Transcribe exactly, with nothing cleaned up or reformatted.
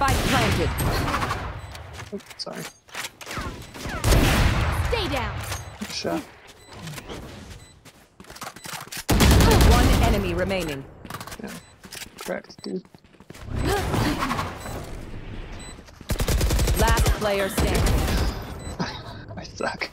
Spike planted. Oh, sorry. Stay down. Shot. One enemy remaining. Yeah. Correct, dude. Last player standing. I suck.